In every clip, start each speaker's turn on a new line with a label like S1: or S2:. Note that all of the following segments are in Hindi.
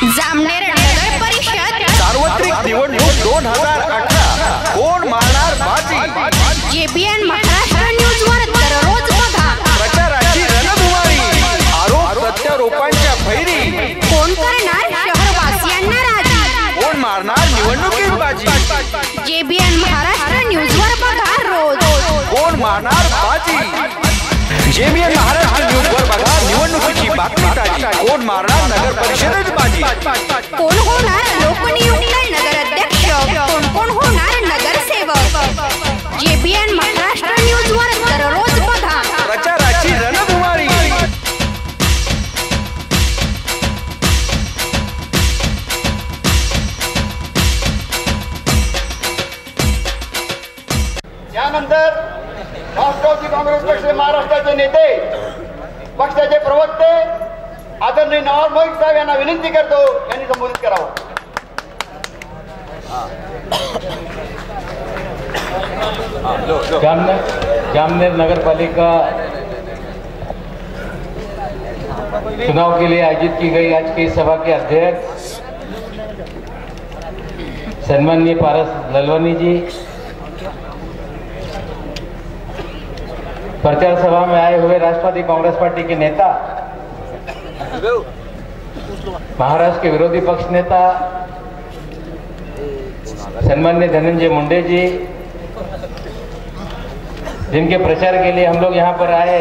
S1: जामनेर नगर परिषद
S2: सार्वत्रिक निवडणूक 2018 कोण मारणार बाजी?
S1: JBN महाराष्ट्र न्यूज वर दररोज बघा
S2: प्रचाराची रणधुमाळी, आरोप प्रत्यारोपांच्या फैरी,
S1: कोण करणार शहरवासियांना राजी,
S2: कोण मारणार निवडणुकीत बाजी?
S1: JBN महाराष्ट्र न्यूज वर बघा रोज
S2: कोण मारणार बाजी? JBN महाराष्ट्र न्यूज वर बघा निवडणुकीची बातमी ताजी, कोण मारणार नगर परिषदेत बाजी?
S1: कोण होणार लोकनियुक्त नगराध्यक्ष, कोण होणार नगरसेवक, JBN महाराष्ट्र न्यूज वर दररोज बघा
S2: प्रचाराची रणधुमाळी।
S3: यानंतर राष्ट्रवादी काँग्रेस पक्ष महाराष्ट्राचे नेते, पक्षाचे प्रवक्ते आदरणीय नवाब मोहित साहेब यांना विनंती करतो यांनी संबोधित करावं।
S4: जामनेर नगर पालिका चुनाव के लिए आयोजित की गई आज की सभा के अध्यक्ष सम्माननीय पारस ललवानी जी, प्रचार सभा में आए हुए राष्ट्रवादी कांग्रेस पार्टी के नेता, महाराष्ट्र के विरोधी पक्ष नेता सम्माननीय धनंजय मुंडे जी, जिनके प्रचार के लिए हम लोग यहाँ पर आए,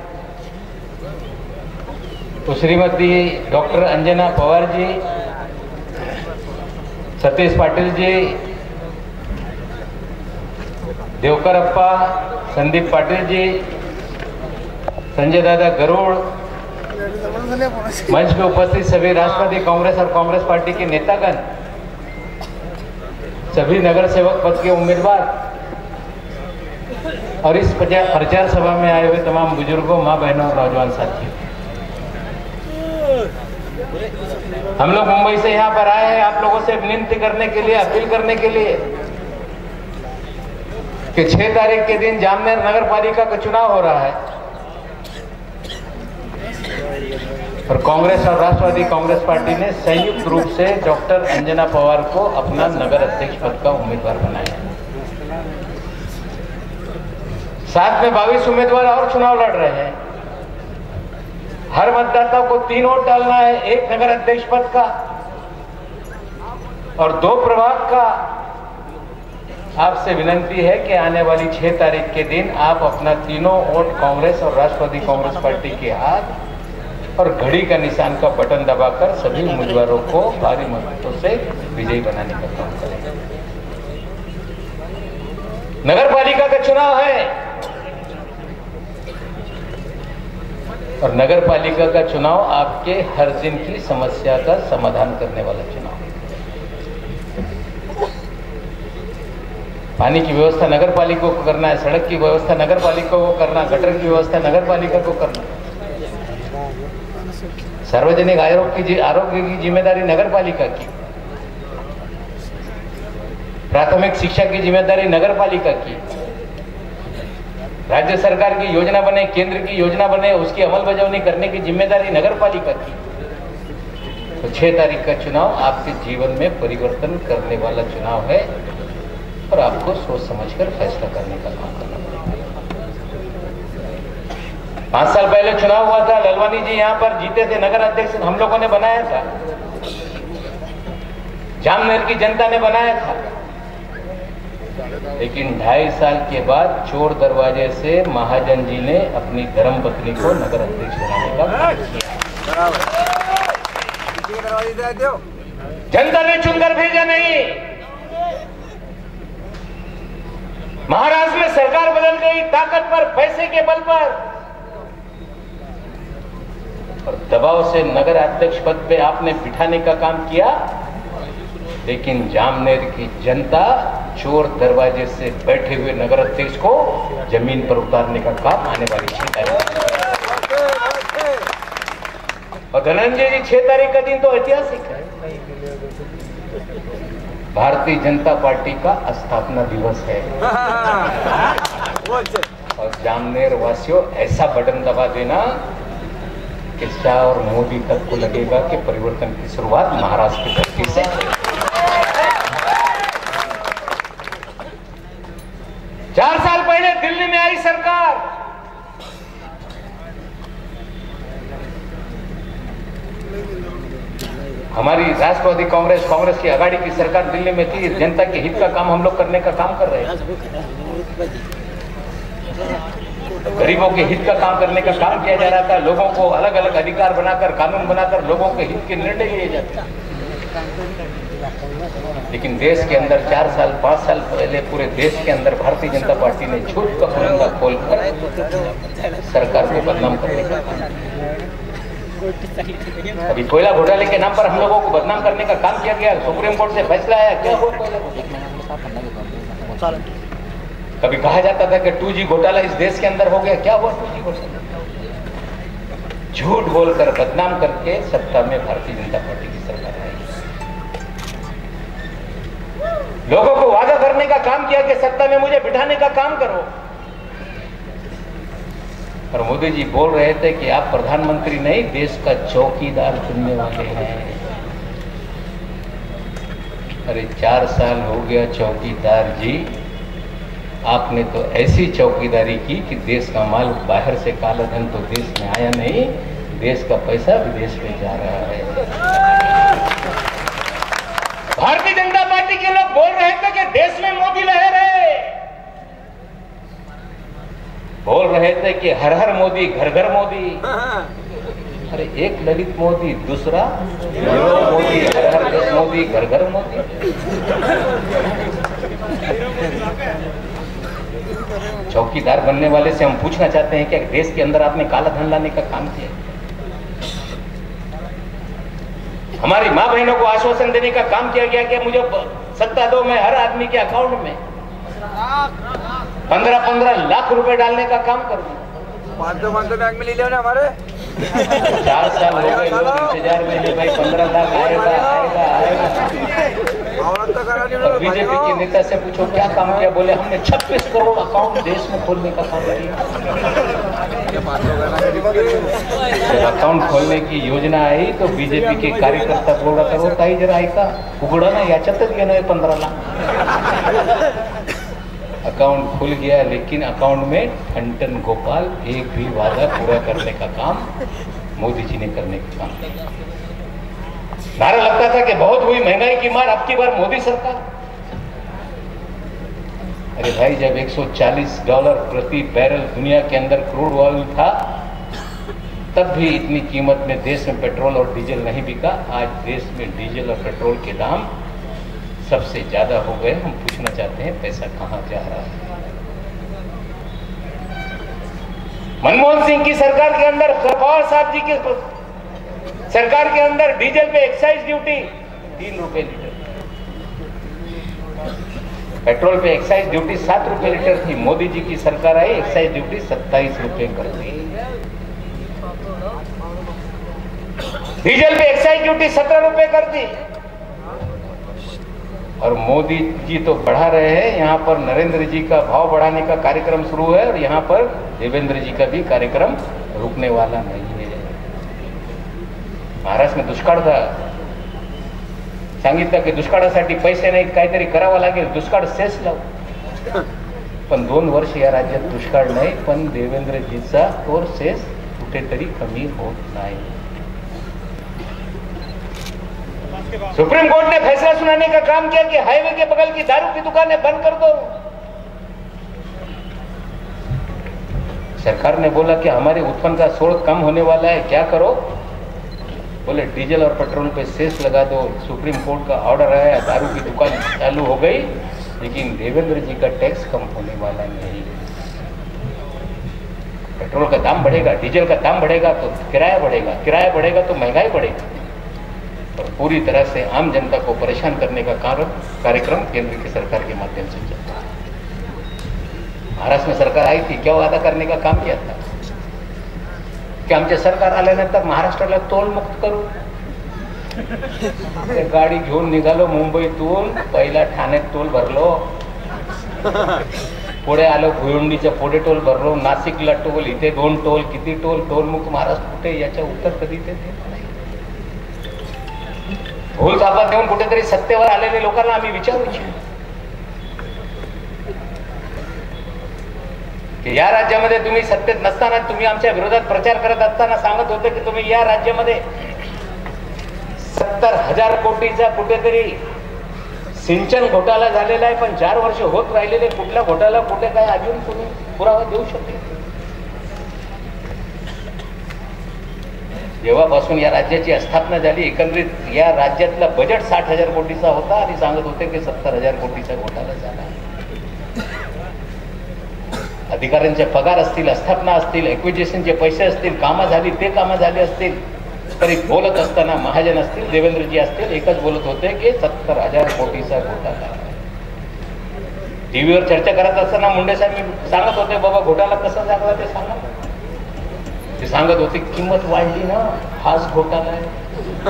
S4: तो श्रीमती डॉक्टर अंजना पवार जी, सतीश पाटिल जी, देवकर अप्पा, संदीप पाटिल जी, संजय दादा गरुड़, मंच में उपस्थित सभी राष्ट्रवादी कांग्रेस और कांग्रेस पार्टी के नेतागण, सभी नगर सेवक पद के उम्मीदवार और इस प्रचार सभा में आए हुए तमाम बुजुर्गों, मां बहनों और नौजवान साथियों, हम लोग मुंबई से यहाँ पर आए हैं आप लोगों से विनती करने के लिए, अपील करने के लिए कि 6 तारीख के दिन जामनेर नगर पालिका का चुनाव हो रहा है और कांग्रेस और राष्ट्रवादी कांग्रेस पार्टी ने संयुक्त रूप से डॉक्टर अंजना पवार को अपना नगर अध्यक्ष पद का उम्मीदवार बनाया। साथ में 22 उम्मीदवार और चुनाव लड़ रहे हैं। हर मतदाता को 3 वोट डालना है, 1 नगर अध्यक्ष पद का और 2 प्रभाग का। आपसे विनंती है कि आने वाली 6 तारीख के दिन आप अपना तीनों वोट कांग्रेस और राष्ट्रवादी कांग्रेस पार्टी के हाथ और घड़ी का निशान का बटन दबाकर सभी उम्मीदवारों को भारी मतों से विजयी बनाने का काम करें। नगर पालिका का चुनाव है और नगर पालिका का चुनाव आपके हर दिन की समस्या का समाधान करने वाला चुनाव है। पानी की व्यवस्था नगर पालिका को करना है, सड़क की व्यवस्था नगर पालिका को करना, गटर की व्यवस्था नगर पालिका को करना, सार्वजनिक आरोग्य की जिम्मेदारी नगर पालिका की, प्राथमिक शिक्षा की जिम्मेदारी नगर पालिका की, राज्य सरकार की योजना बने, केंद्र की योजना बने, उसकी अमलबजावनी करने की जिम्मेदारी नगर पालिका की। तो 6 तारीख का चुनाव आपके जीवन में परिवर्तन करने वाला चुनाव है और आपको सोच समझकर फैसला करने का काम करना पड़ेगा। 5 साल पहले चुनाव हुआ था, ललवानी जी यहाँ पर जीते थे, नगर अध्यक्ष हम लोगों ने बनाया था, जामनेर की जनता ने बनाया था। लेकिन 2.5 साल के बाद चोर दरवाजे से महाजन जी ने अपनी धर्मपत्नी को नगर अध्यक्ष बनाने का काम किया। जनता ने चुनकर भेजा नहीं। महाराष्ट्र में सरकार बदल गई, ताकत पर, पैसे के बल पर और दबाव से नगर अध्यक्ष पद पे आपने बिठाने का काम किया। लेकिन जामनेर की जनता चोर दरवाजे से बैठे हुए नगर अध्यक्ष को जमीन पर उतारने का काम आने वाली 6 तारीख। और धनंजय जी 6 तारीख का दिन तो ऐतिहासिक है, भारतीय जनता पार्टी का स्थापना दिवस है और जामनेर वासियों ऐसा बटन दबा देना कि शाह और मोदी तक को लगेगा कि परिवर्तन की शुरुआत महाराष्ट्र की धरती से। 4 साल पहले दिल्ली में आई सरकार, हमारी राष्ट्रवादी कांग्रेस की आघाड़ी की सरकार दिल्ली में थी। जनता के हित का काम हम लोग करने का काम कर रहे हैं, गरीबों के हित का काम करने का काम किया जा रहा था। लोगों को अलग अलग अधिकार बनाकर, कानून बनाकर लोगों के हित के निर्णय लिए जाते हैं। लेकिन देश के अंदर 4 साल 5 साल पहले पूरे देश के अंदर भारतीय जनता पार्टी ने झूठ का पुलिंदा खोलकर सरकार को बदनाम करने का काम। अभी कोयला घोटाले के नाम पर हम लोगों को बदनाम करने का काम किया गया। सुप्रीम कोर्ट से फैसला आया, क्या हुआ? कभी कहा जाता था कि 2G घोटाला इस देश के अंदर हो गया, क्या हुआ 2G घोटाला? झूठ बोलकर बदनाम करके सत्ता में भारतीय जनता पार्टी की सरकार आई। लोगों को वादा करने का काम किया कि सत्ता में मुझे बिठाने का काम करो, और मोदी जी बोल रहे थे कि आप प्रधानमंत्री नहीं, देश का चौकीदार चुनने वाले हैं। अरे 4 साल हो गया चौकीदार जी, आपने तो ऐसी चौकीदारी की कि देश का माल बाहर से काला धन तो देश में आया नहीं, देश का पैसा विदेश में जा रहा है। भारतीय जनता पार्टी के लोग बोल रहे थे कि देश में मोदी लहर है, बोल रहे थे कि हर हर मोदी घर घर मोदी। अरे एक ललित मोदी, दूसरा मोदी, हर हर देश मोदी, घर घर मोदी। चौकीदार बनने वाले से हम पूछना चाहते हैं कि देश के अंदर आपने काला धन लाने का काम किया? हमारी माँ बहनों को आश्वासन देने का काम किया गया कि मुझे सत्ता दो, मैं हर आदमी के अकाउंट में 15-15 लाख रुपए डालने का काम करूंगा।
S5: 500 बैंक में ले लिया ना हमारे।
S4: 4 साल हो गए लोग इंतजार में है भाई, 15 लाख आएगा। बीजेपी के नेता से पूछो क्या काम किया, बोले हमने 26 करोड़ अकाउंट देश में खोलने का काम किया। अकाउंट खोलने की योजना आई तो बीजेपी के कार्यकर्ता बोल रहा था, वो ताई जरा ऐका उघड़ा ना याच्यातच घेणं 15 लाख। अकाउंट खुल गया, लेकिन अकाउंट में ठन गोपाल एक भी वादा पूरा करने का काम मोदी जी ने करने का काम किया। नारा लगता था कि बहुत हुई महंगाई की मार, अब की बार मोदी सरकार। अरे भाई, जब $140 प्रति बैरल दुनिया के अंदर क्रूड ऑयल था, तब भी इतनी कीमत में देश में पेट्रोल और डीजल नहीं बिका। आज देश में डीजल और पेट्रोल के दाम सबसे ज्यादा हो गए। हम पूछना चाहते हैं पैसा कहां जा रहा है? मनमोहन सिंह की सरकार के अंदर, पवार साहब जी की सरकार के अंदर डीजल पे एक्साइज ड्यूटी 3 रुपए लीटर, पेट्रोल पे एक्साइज ड्यूटी 7 रुपए लीटर थी। मोदी जी की सरकार आई, एक्साइज ड्यूटी 27 रुपए कर दी। डीजल पे एक्साइज ड्यूटी 17 रुपए कर दी। और मोदी जी तो बढ़ा रहे हैं, यहाँ पर नरेंद्र जी का भाव बढ़ाने का कार्यक्रम शुरू है, और यहाँ पर देवेंद्र जी का भी कार्यक्रम रुकने वाला नहीं है। महाराष्ट्र में दुष्काळ था, सांगितलं की दुष्काळासाठी पैसे नाही, काहीतरी करावं लागेल, दुष्काळ सेस लावू। पण 2 वर्ष या राज्यात दुष्काळ नाही, पण देवेंद्रजीचा तो सेस कुठेतरी कमी होत नाही। सुप्रीम कोर्ट ने फैसला सुनाने का काम किया कि हाईवे के बगल की दारू की दुकानें बंद कर दो। सरकार ने बोला कि हमारे उत्पन्न का स्रोत कम होने वाला है, क्या करो? बोले डीजल और पेट्रोल पे सेस लगा दो। सुप्रीम कोर्ट का ऑर्डर आया, दारू की दुकान चालू हो गई, लेकिन देवेंद्र जी का टैक्स कम होने वाला नहीं। पेट्रोल का दाम बढ़ेगा, डीजल का दाम बढ़ेगा तो किराया बढ़ेगा, किराया बढ़ेगा तो महंगाई बढ़ेगी, और पूरी तरह से आम जनता को परेशान करने का कार्यक्रम केंद्र की सरकार के माध्यम से चलता है। महाराष्ट्र में सरकार आई थी, क्या वादा करने का काम किया था की आमच्या सरकार आल्यानंतर महाराष्ट्राला टोल मुक्त करू। गाडी घेऊन निघालो मुंबईतून, पहिला ठाण्यात टोल भरलो, पुढे आलो भुयंडीच्या पुढे टोल भरलो, नाशिकला टोल, इथे 2 टोल, किती टोलमुख महाराष्ट्र कुठे, याच्या उत्तर कधी ते देत नाही. भूल थापा देऊन कुठेतरी सत्तेवर आलेल्या लोकांना आम्ही विचारू इच्छितो की या राज्यामध्ये तुम्ही सत्तेत नसताना, तुम्ही आमच्या विरोधात प्रचार करत असताना सांगत होते की तुम्ही या राज्यामध्ये 70,000 कोटीचा कुठेतरी सिंचन घोटाळा झालेला आहे, पण 4 वर्ष होत राहिलेले कुठला घोटाळा कुठे काय अजून तुम्ही पुरावा देऊ शकते? जेव्हापासून या राज्याची स्थापना झाली, एकंदरीत या राज्यातला बजेट 60,000 कोटीचा होता आणि सांगत होते की 70,000 कोटीचा घोटाळा झाला. अधिकाऱ्यांचे पगार असतील, स्थापना असतील, एक्विजिशनचे पैसे असतील, कामं झाली, ते कामं झाली असतील, तरी बोलत असताना महाजन असतील, देवेंद्रजी असतील, एकच बोलत होते की 70,000 कोटीचा घोटाळा. टीव्हीवर चर्चा करत असताना मुंडे साहेब सांगत होते, बाबा घोटाळा कसा झाला ते सांगा. ते सांगत होते किंमत वाढली ना, हाच घोटाळा आहे.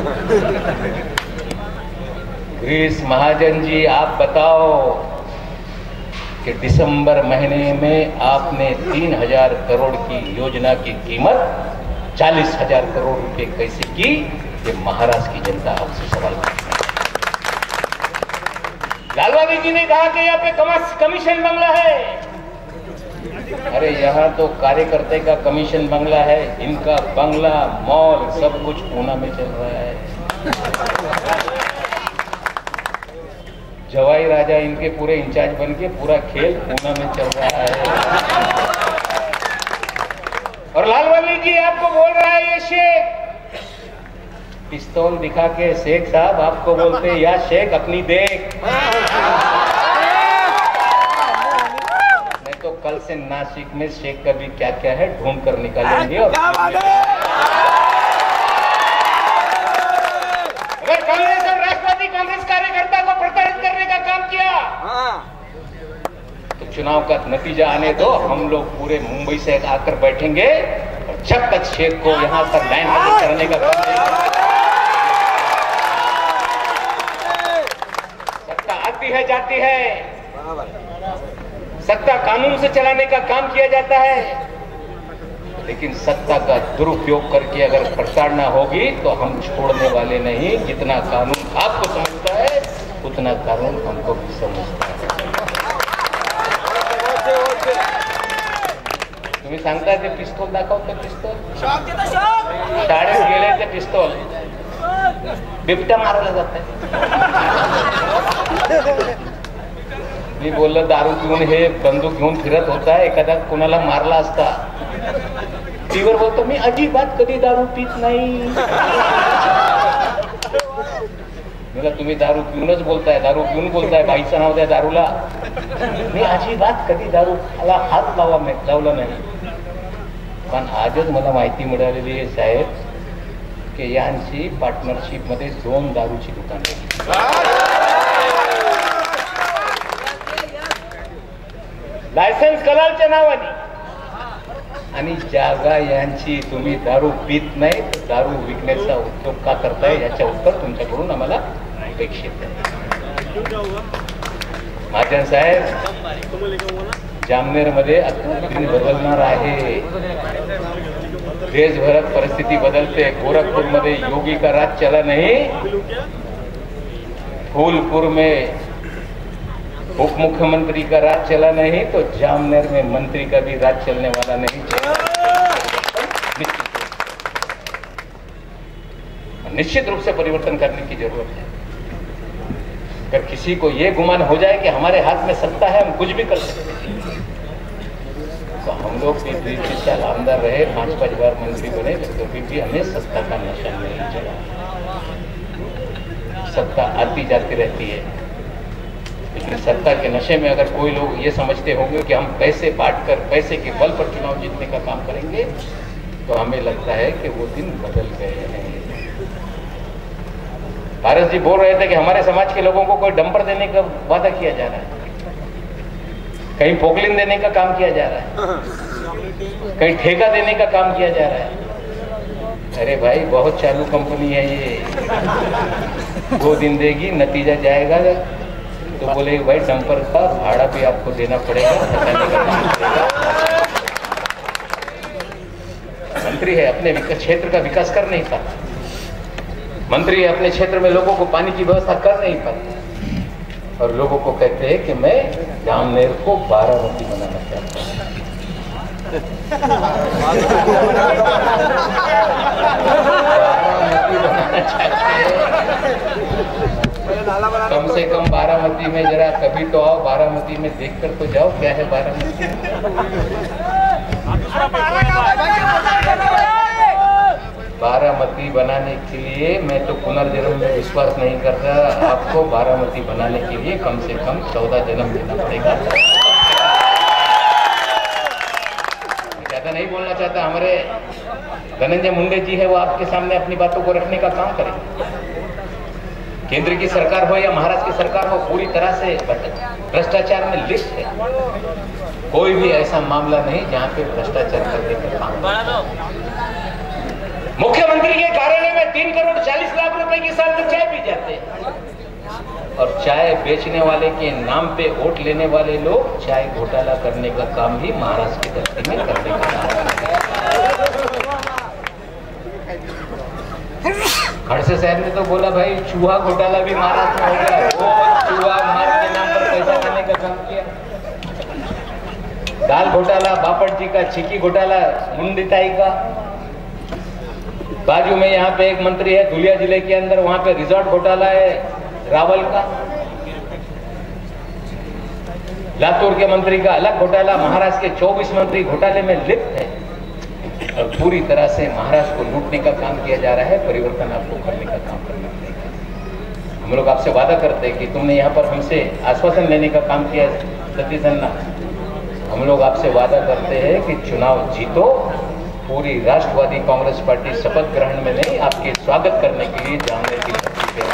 S4: ग्रीस महाजन जी, आप बताओ कि दिसंबर महीने में आपने 3,000 करोड़ की योजना की कीमत 40,000 करोड़ रुपए कैसे की? ये महाराष्ट्र की जनता आपसे सवाल करती है. लालवानी जी ने कहा कि यहाँ पे कमीशन बंगला है. अरे यहाँ तो कार्यकर्ते का कमीशन बंगला है, इनका बंगला, मॉल, सब कुछ पूना में चल रहा है. जवाई राजा इनके पूरे इंचार्ज बन के पूरा खेल पूना में चल रहा है. और लालवानी जी आपको बोल रहा है ये शेख, पिस्तौल दिखा के शेख साहब आपको बोलते या शेख अपनी देख. नहीं तो कल से नासिक में शेख का भी क्या क्या है ढूंढ कर निकालेंगे. और अगर कांग्रेस और राष्ट्रवादी कांग्रेस कार्यकर्ता को प्रताड़ित करने का काम किया तो चुनाव का नतीजा आने दो. हम लोग पूरे मुंबई से आकर बैठेंगे और जब तक शेख को यहां पर लाइन करने का सत्ता आती है जाती है, सत्ता कानून से चलाने का काम किया जाता है, लेकिन सत्ता का दुरुपयोग करके अगर प्रताड़ना होगी तो हम छोड़ने वाले नहीं. जितना कानून आपको समझता है उतना कानून हमको भी समझता है. तुम्ही सांगताय ते पिस्तूल दाखवते, पिस्तूल शाळेत गेले ते पिस्तूल बिबट्या मारला जात. मी बोललो दारू पिऊन हे बंदूक घेऊन फिरत होता, एखादा कोणाला मारला असता. टीव्हीवर बोलतो मी अजिबात कधी दारू पित नाही. तुम्ही दारू पिऊनच बोलताय, दारू पिऊन बोलताय, बाईचं नाव द्या दारूला. मी अजिबात कधी दारूला हात लावला नाही. पण आजच मला माहिती मिळालेली आहे साहेब की यांची पार्टनरशिप मध्ये 2 दारूची दुकाने, लायसन्स कलालच्या नावाने, आणि जागा यांची. तुम्ही दारू पित नाही तर दारू विकण्याचा उद्योग का करताय याच्या उत्तर तुमच्याकडून आम्हाला अपेक्षित आहे. महाजन साहेब, जामनेर मध्ये दिन बदलणार आहे. देशभरात परिस्थिती बदलते. गोरखपुर मध्ये योगी का राज चला नहीं, फूलपुर में उप मुख्यमंत्री का राज चला नहीं, तो जामनेर में मंत्री का भी राज चलने वाला नहीं. निश्चित रूप से परिवर्तन करने की जरूरत है. अगर किसी को ये गुमान हो जाए कि हमारे हाथ में सत्ता है, हम कुछ भी कर सकते हैं, तो हम लोग भी 20 साल आमदार रहे, 5-5 बार मंत्री बने, तो भी हमें सत्ता का नशा नहीं चला. सत्ता आती जाती रहती है, लेकिन सत्ता के नशे में अगर कोई लोग ये समझते होंगे कि हम पैसे बांटकर, पैसे के बल पर चुनाव जीतने का काम करेंगे, तो हमें लगता है कि वो दिन बदल गए हैं. भारत जी बोल रहे थे कि हमारे समाज के लोगों को कोई डंपर देने का वादा किया जा रहा है, कहीं पोकलिन देने का काम किया जा रहा है, कहीं ठेका देने का काम किया जा रहा है. अरे भाई, बहुत चालू कंपनी है ये. 2 दिन देगी, नतीजा जाएगा तो बोले भाई डंपर का भाड़ा भी आपको देना पड़ेगा, हटाने का काम पड़ेगा। मंत्री है, अपने क्षेत्र का विकास कर नहीं पाता। मंत्री है, अपने क्षेत्र में लोगों को पानी की व्यवस्था कर नहीं पाता और लोगों को कहते हैं कि मैं जामनेर को बारामती बनाना चाहता हूँ। बारामती बनाना चाहते हैं। कम से कम बारामती में जरा कभी तो आओ, बारामती में देखकर तो जाओ क्या है बारामती। बारामती बनाने के लिए मैं तो पुनर्जन्म में विश्वास नहीं करता। आपको बारामती बनाने के लिए कम से कम 14 जन्म लेना पड़ेगा। ज्यादा नहीं बोलना चाहता। हमारे धनंजय मुंडे जी है, वो आपके सामने अपनी बातों को रखने का काम करें। केंद्र की सरकार हो या महाराष्ट्र की सरकार हो, पूरी तरह से भ्रष्टाचार में लिस्ट है। कोई भी ऐसा मामला नहीं जहां पे भ्रष्टाचार करने का काम। मुख्यमंत्री के कार्यालय में 3 करोड़ 40 लाख रुपए की साल में चाय पी जाते हैं और चाय बेचने वाले के नाम पे वोट लेने वाले लोग चाय घोटाला करने का काम भी महाराष्ट्र की धरती में करने का काम। खड़से साहब ने तो बोला भाई चूहा घोटाला भी महाराष्ट्र में हो गया। वो चूहा मार के नाम पर पैसा खाने का काम किया। दाल घोटाला बापट जी का, चिकी घोटाला मुंडिताई का। बाजू में यहाँ पे एक मंत्री है धुलिया जिले के अंदर, वहां पे रिजॉर्ट घोटाला है रावल का। लातूर के मंत्री का अलग घोटाला। महाराष्ट्र के 24 मंत्री घोटाले में लिप्त है और पूरी तरह से महाराष्ट्र को लूटने का काम किया जा रहा है। परिवर्तन आपको करने का काम करना पड़ेगा। हम लोग आपसे वादा करते हैं कि तुमने यहाँ पर हमसे आश्वासन लेने का काम किया सतीश अन्ना। हम लोग आपसे वादा करते हैं कि चुनाव जीतो। पूरी राष्ट्रवादी कांग्रेस पार्टी शपथ ग्रहण में नहीं, आपके स्वागत करने के लिए जामनेर की धरती पे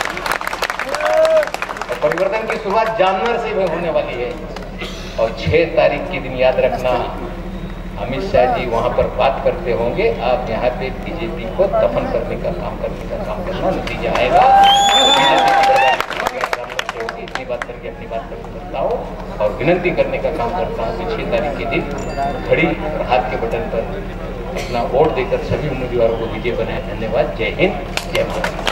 S4: और परिवर्तन की शुरुआत जामनेर से भी होने वाली है। और 6 तारीख के दिन याद रखना, अमित शाह जी वहां पर बात करते होंगे, आप यहाँ पे बीजेपी को दफन करने का काम करना। नतीजा आएगा। इतनी बात करके अपनी बात करता हूँ और विनंती करने का काम करता हूँ कि 6 तारीख के दिन घड़ी और हाथ के बटन पर अपना वोट देकर सभी उम्मीदवारों को विजय बनाए। धन्यवाद। जय हिंद, जय भारत।